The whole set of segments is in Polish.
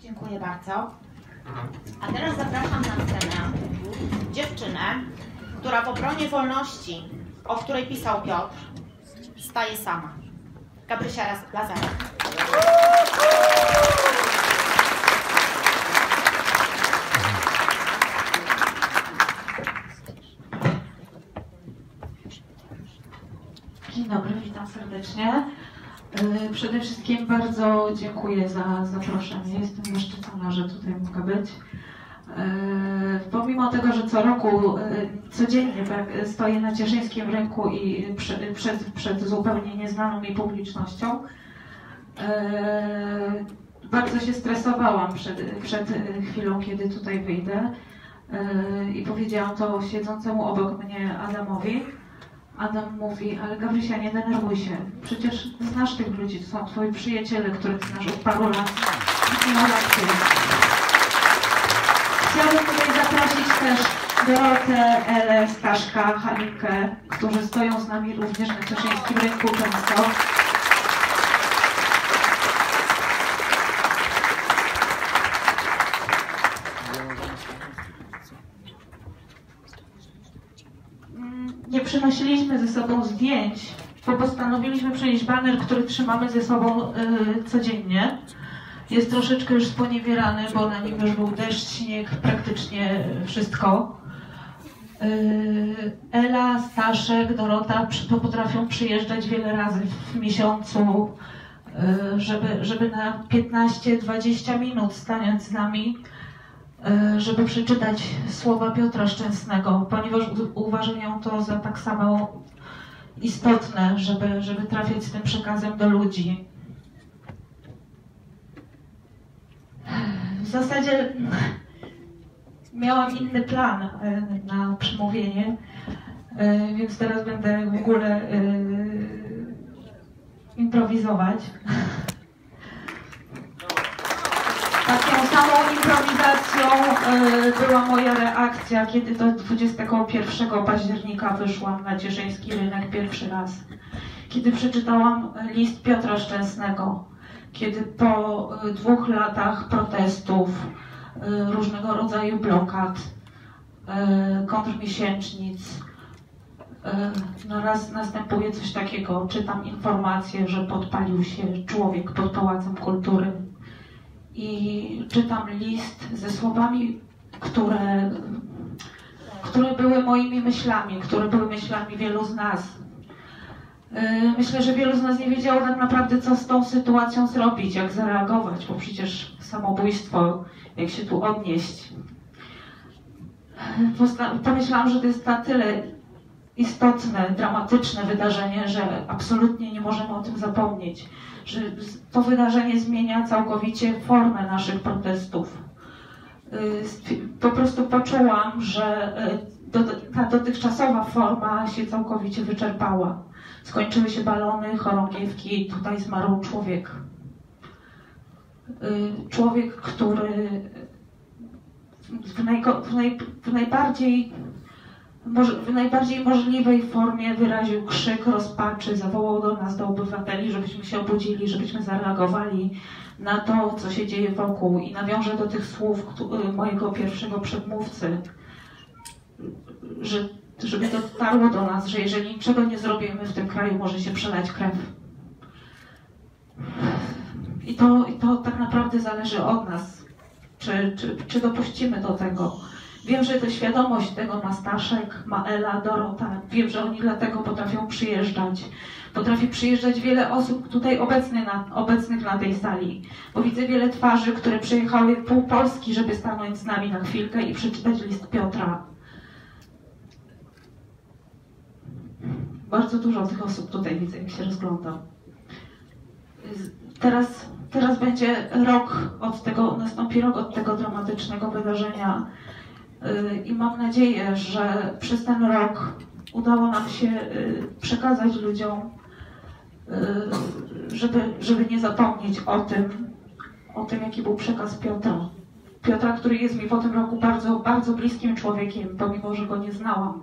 Dziękuję bardzo. A teraz zapraszam na scenę dziewczynę, która w obronie wolności, o której pisał Piotr, staje sama. Gabrysia Lazarek. Dzień dobry, witam serdecznie. Przede wszystkim bardzo dziękuję za zaproszenie. Jestem zaszczycona, że tutaj mogę być. Pomimo tego, że co roku codziennie stoję na cieszyńskim rynku i przed zupełnie nieznaną mi publicznością, bardzo się stresowałam przed chwilą, kiedy tutaj wyjdę i powiedziałam to siedzącemu obok mnie Adamowi. Adam mówi, ale Gabrysia, nie denerwuj się. Przecież znasz tych ludzi, to są twoi przyjaciele, których znasz od paru lat. Nie ma racji. Chciałabym tutaj zaprosić też Dorotę, Elę, Staszka, Halinkę, którzy stoją z nami również na cieszyńskim rynku często. Nie przynosiliśmy ze sobą zdjęć, bo postanowiliśmy przynieść baner, który trzymamy ze sobą codziennie. Jest troszeczkę już sponiewierany, bo na nim już był deszcz, śnieg, praktycznie wszystko. Ela, Staszek, Dorota potrafią przyjeżdżać wiele razy w miesiącu, żeby na 15-20 minut stając z nami, żeby przeczytać słowa Piotra Szczęsnego, ponieważ uważają to za tak samo istotne, żeby trafiać z tym przekazem do ludzi. W zasadzie miałam inny plan na przemówienie, więc teraz będę w ogóle improwizować. Taką samą improwizacją była moja reakcja, kiedy to 21 października wyszłam na cieszyński rynek pierwszy raz. Kiedy przeczytałam list Piotra Szczęsnego, kiedy po 2 latach protestów, różnego rodzaju blokad, kontrmiesięcznic, raz następuje coś takiego, czytam informację, że podpalił się człowiek pod Pałacem Kultury. I czytam list ze słowami, które były moimi myślami, które były myślami wielu z nas. Myślę, że wielu z nas nie wiedziało tak naprawdę, co z tą sytuacją zrobić, jak zareagować, bo przecież samobójstwo, jak się tu odnieść. Pomyślałam, że to jest na tyle istotne, dramatyczne wydarzenie, że absolutnie nie możemy o tym zapomnieć. Że to wydarzenie zmienia całkowicie formę naszych protestów. Po prostu poczułam, że ta dotychczasowa forma się całkowicie wyczerpała. Skończyły się balony, chorągiewki, tutaj zmarł człowiek. Człowiek, który w najbardziej możliwej formie wyraził krzyk rozpaczy, zawołał do nas, do obywateli, żebyśmy się obudzili, żebyśmy zareagowali na to, co się dzieje wokół. I nawiążę do tych słów mojego pierwszego przedmówcy, żeby to dotarło do nas, że jeżeli niczego nie zrobimy w tym kraju, może się przelać krew. I to tak naprawdę zależy od nas, czy dopuścimy do tego. Wiem, że to świadomość tego ma Staszek, ma Ela, Dorota. Wiem, że oni dlatego potrafią przyjeżdżać. Potrafi przyjeżdżać wiele osób tutaj obecnych na tej sali. Bo widzę wiele twarzy, które przyjechały pół Polski, żeby stanąć z nami na chwilkę i przeczytać list Piotra. Bardzo dużo tych osób tutaj widzę, jak się rozglądam. Teraz będzie nastąpi rok od tego dramatycznego wydarzenia. I mam nadzieję, że przez ten rok udało nam się przekazać ludziom, żeby nie zapomnieć o tym, jaki był przekaz Piotra. Piotra, który jest mi po tym roku bardzo, bardzo bliskim człowiekiem, pomimo że go nie znałam.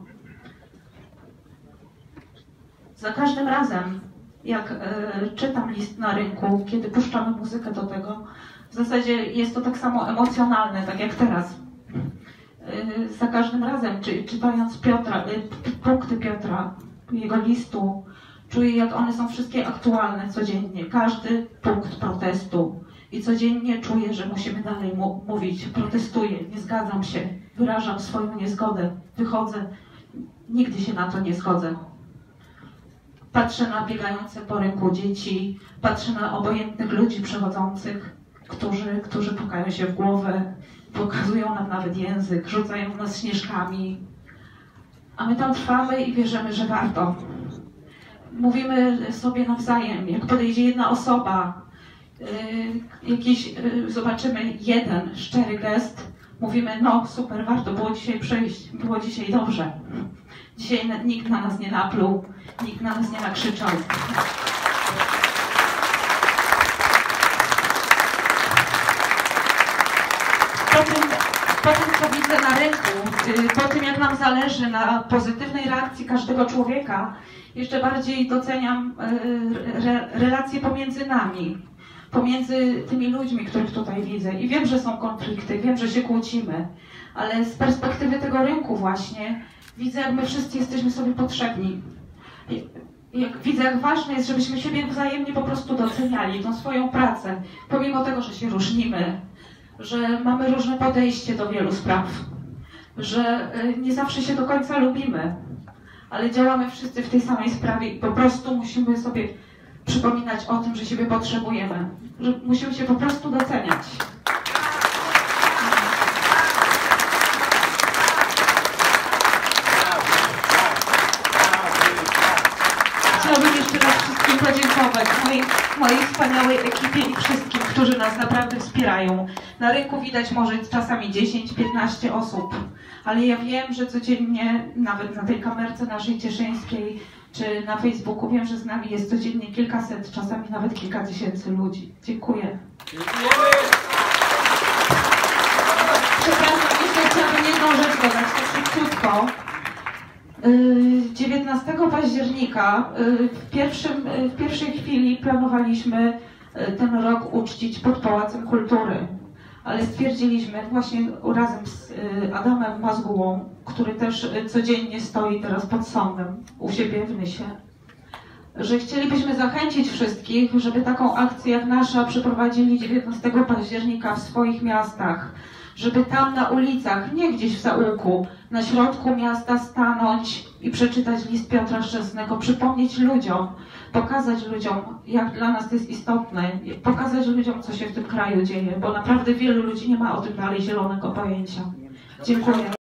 Za każdym razem, jak czytam list na rynku, kiedy puszczamy muzykę do tego, zasadzie jest to tak samo emocjonalne, tak jak teraz. Za każdym razem, czytając punkty Piotra, jego listu, czuję, jak one są wszystkie aktualne codziennie. Każdy punkt protestu. I codziennie czuję, że musimy dalej mówić. Protestuję, nie zgadzam się, wyrażam swoją niezgodę, wychodzę. Nigdy się na to nie zgodzę. Patrzę na biegające po rynku dzieci, patrzę na obojętnych ludzi przechodzących, którzy pukają się w głowę, pokazują nam nawet język, rzucają w nas śnieżkami. A my tam trwamy i wierzymy, że warto. Mówimy sobie nawzajem, jak podejdzie jedna osoba, zobaczymy jeden szczery gest, mówimy, no super, warto było dzisiaj przyjść, było dzisiaj dobrze. Dzisiaj nikt na nas nie napluł, nikt na nas nie nakrzyczał. Po tym, co widzę na rynku, po tym, jak nam zależy na pozytywnej reakcji każdego człowieka, jeszcze bardziej doceniam relacje pomiędzy nami, pomiędzy tymi ludźmi, których tutaj widzę. I wiem, że są konflikty, wiem, że się kłócimy, ale z perspektywy tego rynku właśnie widzę, jak my wszyscy jesteśmy sobie potrzebni. Widzę, jak ważne jest, żebyśmy siebie wzajemnie po prostu doceniali, tą swoją pracę, pomimo tego, że się różnimy, że mamy różne podejście do wielu spraw, że nie zawsze się do końca lubimy, ale działamy wszyscy w tej samej sprawie i po prostu musimy sobie przypominać o tym, że siebie potrzebujemy, że musimy się po prostu doceniać. Chciałabym jeszcze raz wszystkim podziękować, mojej wspaniałej ekipie i wszystkim, którzy nas naprawdę wspierają. Na rynku widać może czasami 10-15 osób, ale ja wiem, że codziennie, nawet na tej kamerce naszej cieszyńskiej, czy na Facebooku, wiem, że z nami jest codziennie kilkaset, czasami nawet kilka tysięcy ludzi. Dziękuję. Przepraszam, jeszcze chciałabym jedną rzecz dodać, tak szybciutko. 19 października w pierwszej chwili planowaliśmy ten rok uczcić pod Pałacem Kultury, ale stwierdziliśmy właśnie razem z Adamem Mazgułą, który też codziennie stoi teraz pod sądem u siebie w Nysie, że chcielibyśmy zachęcić wszystkich, żeby taką akcję jak nasza przeprowadzili 19 października w swoich miastach, żeby tam na ulicach, nie gdzieś w zaułku, na środku miasta stanąć i przeczytać list Piotra Szczęsnego, przypomnieć ludziom, pokazać ludziom, jak dla nas to jest istotne, pokazać ludziom, co się w tym kraju dzieje, bo naprawdę wielu ludzi nie ma o tym dalej zielonego pojęcia. Dziękuję.